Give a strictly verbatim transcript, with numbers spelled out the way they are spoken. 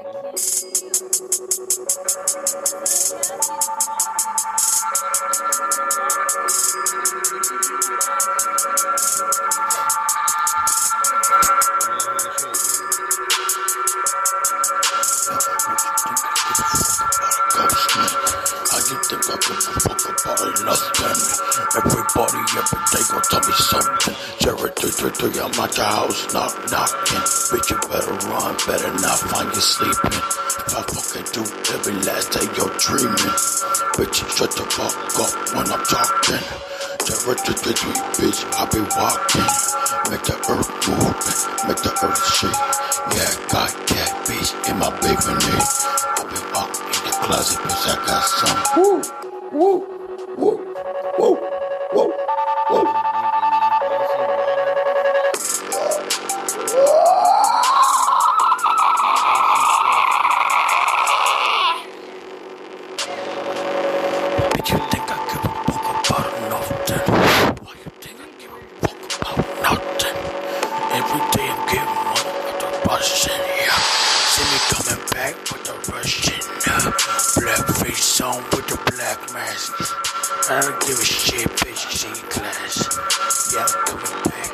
How you think I give a fuck about nothing? Everybody every day gon' tell me something. Jared three three three, I'm at your house, knock knocking. Bitch, you better run, better not find you sleeping. If I fucking do every last day you're dreaming. Bitch, shut the fuck up when I'm talking. Jared three three three, bitch, I be walking. Make the earth move, make the earth shake. Yeah, I got cat bitch in my baby. I be walking in the closet, bitch, I got some. Woo, woo, woo, woo, woo, woo. Bitch, you think I give a fuck about nothing? Why you think I give a fuck about nothing? Every day I'm getting money with the Russian, yeah. See me coming back with the Russian, yeah. Black face on with the black mask. I don't give a shit, bitch, you see class. Yeah, I'm coming back.